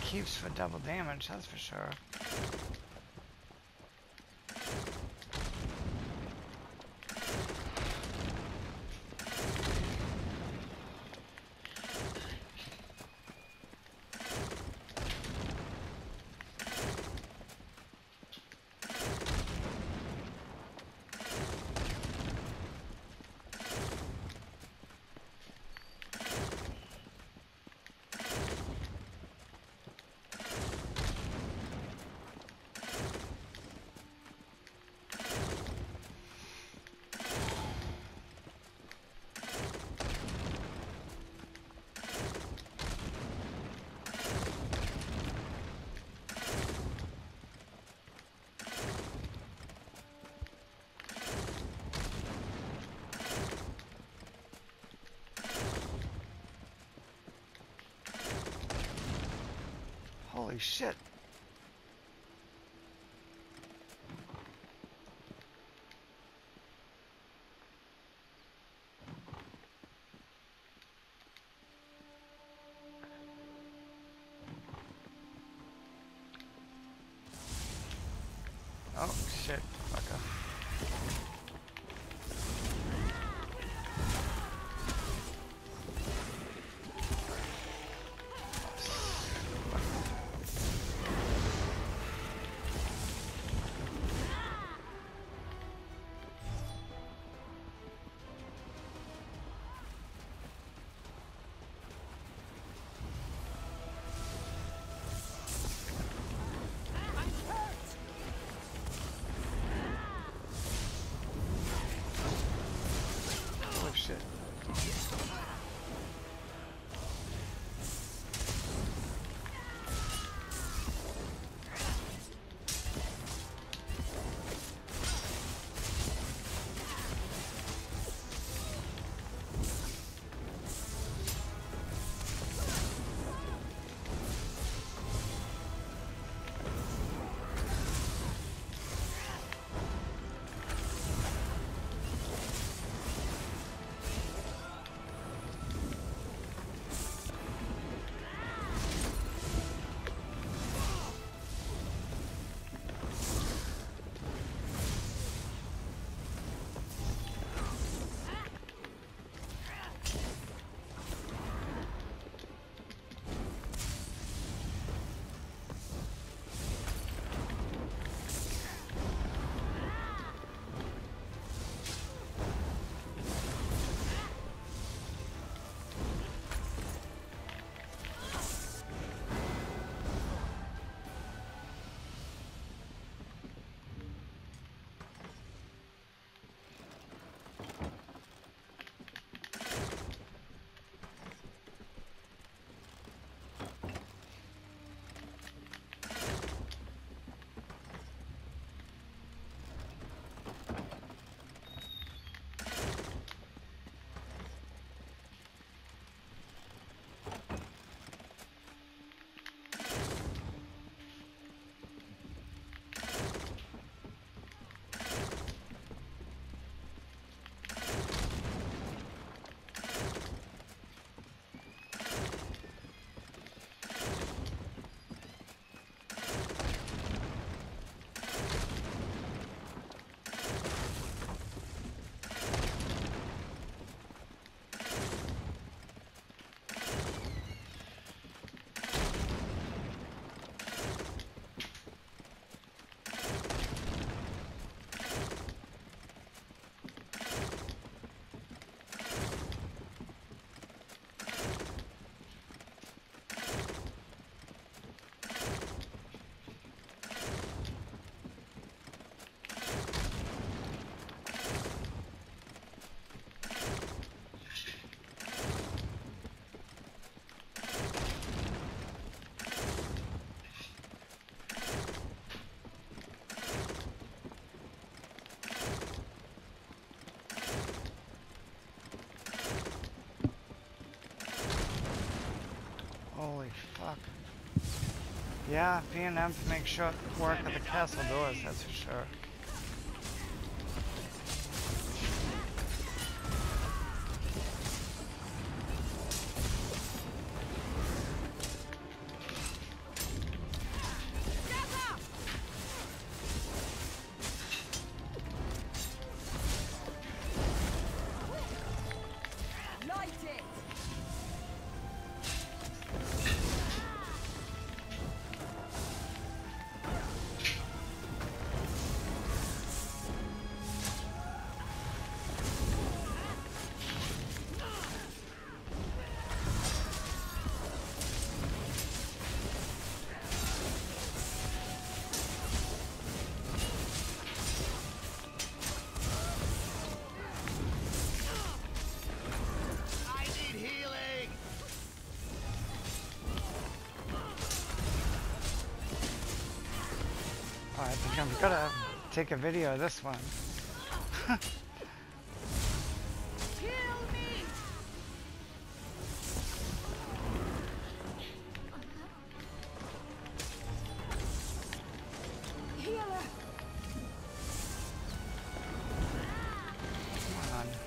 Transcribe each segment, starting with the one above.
keeps for double damage, that's for sure. Holy shit. Oh shit, fucker. Shit. Holy fuck. Yeah, B&M to make sure work at the castle doors, that's for sure. think I'm gonna take a video of this one. Come on.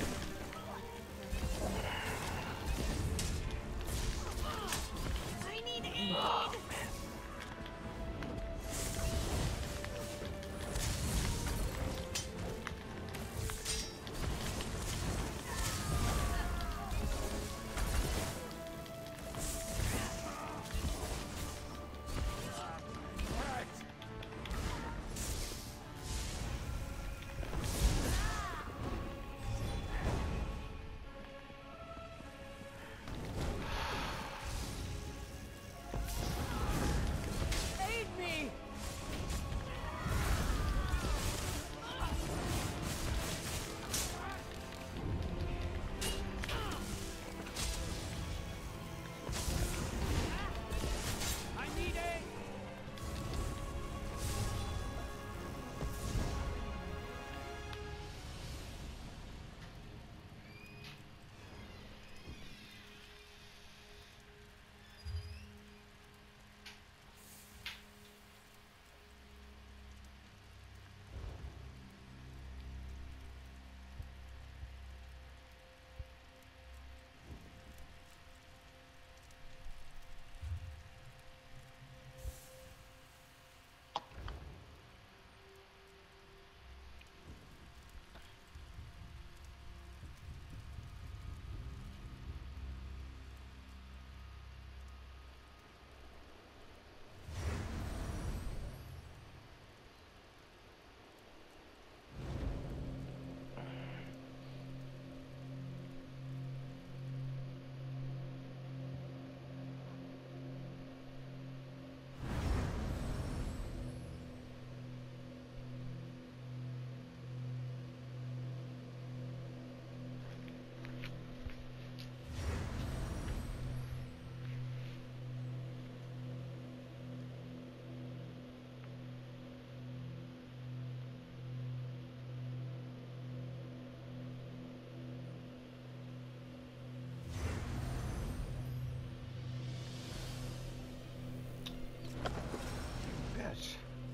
Bitch.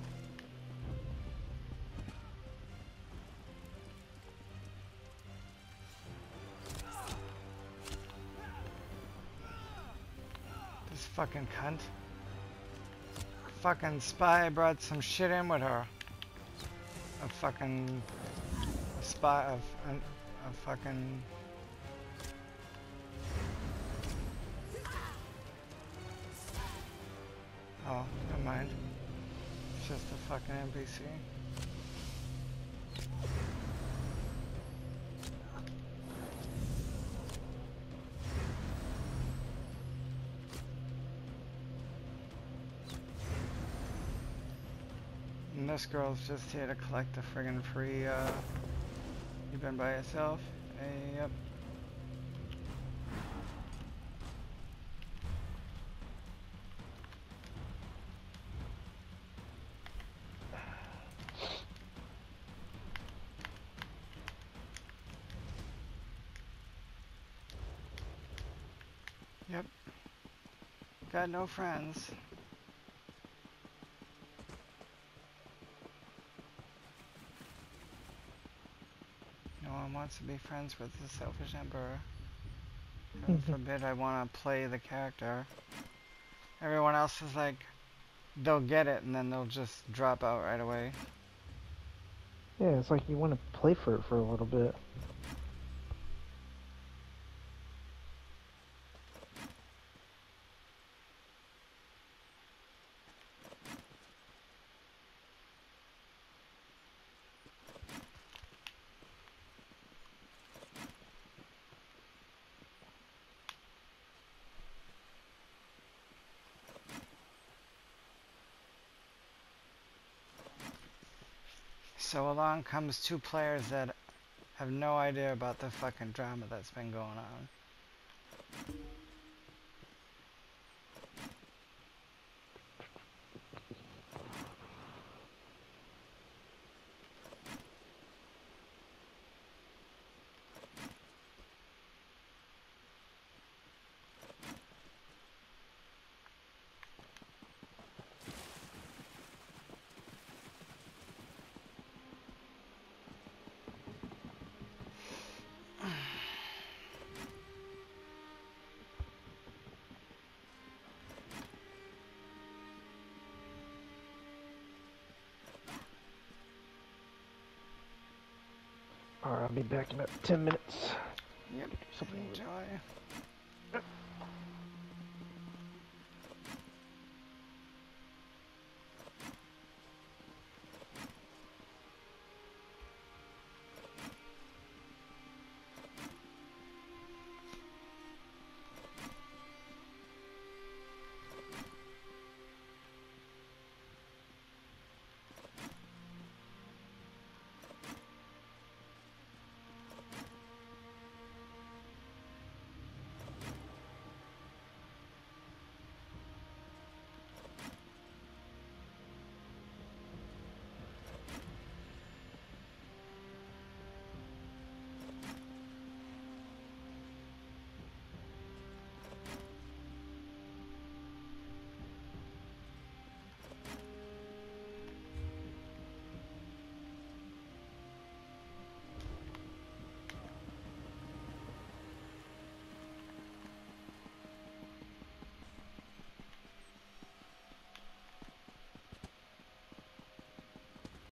This fucking cunt. Fucking spy brought some shit in with her. A fucking spy of a fucking. Oh, never mind. It's just a fucking NPC. And this girl's just here to collect the friggin' free, you been by yourself? Hey, yep. Yep. Got no friends. No one wants to be friends with the selfish emperor. God forbid I want to play the character. Everyone else is like, they'll get it and then they'll just drop out right away. Yeah, it's like you want to play for it for a little bit. So along comes two players that have no idea about the fucking drama that's been going on. Alright, I'll be back in about 10 minutes. Yep. Something. Enjoy.